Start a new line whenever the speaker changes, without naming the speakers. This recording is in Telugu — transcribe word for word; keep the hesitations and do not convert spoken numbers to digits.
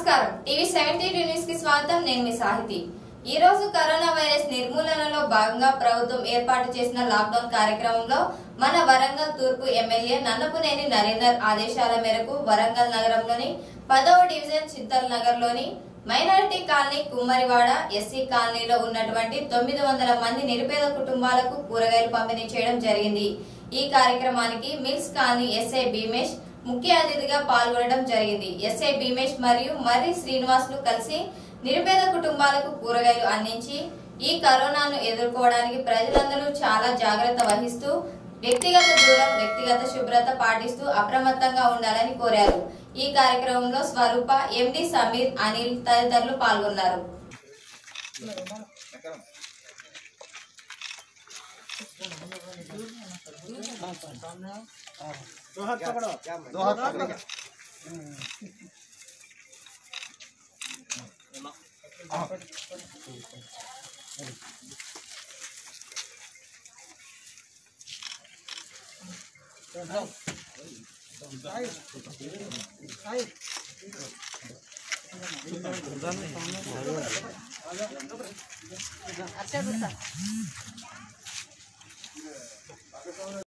నమస్కారం టీవీ సెవెంటీ టూ న్యూస్ కి స్వాగతం। నేను మీ సాహితి। ఈ రోజు కరోనా వైరస్ నిర్మూలనలో భాగంగా ప్రభుత్వం ఏర్పాటు చేసిన లాక్ డౌన్ కార్యక్రమంలో మన వరంగల్ తూర్పు ఎమ్మెల్యే నన్నపునేని నరేందర్ ఆదేశాల మేరకు వరంగల్ నగరంలోని పదవ డివిజన్ చింతల్ నగర్ లోని మైనారిటీ కాలనీ కుమ్మరివాడ ఎస్సీ కాలనీలో ఉన్నటువంటి తొమ్మిది వందల మంది నిరుపేద కుటుంబాలకు కూరగాయలు పంపిణీ చేయడం జరిగింది। ఈ కార్యక్రమానికి మిల్స్ కాలనీ ఎస్ఐ భీమేష్ ముఖ్య అతిథిగా పాల్గొనడం జరిగింది। ఎస్ఐ భీమేష్ మరియు మర్రి శ్రీనివాసులు కలిసి నిరుపేద కుటుంబాలకు కూరగాయలు అందించి ఈ కరోనాను ఎదుర్కోవడానికి ప్రజలందరూ చాలా జాగ్రత్త వహిస్తూ వ్యక్తిగత దూరం వ్యక్తిగత శుభ్రత పాటిస్తూ అప్రమత్తంగా ఉండాలని కోరారు। ఈ కార్యక్రమంలో స్వరూప ఎండి సమీర్ అనిల్ తదితరులు పాల్గొన్నారు।
दो हाथ पकड़ो, दो हाथ पकड़ो। अच्छा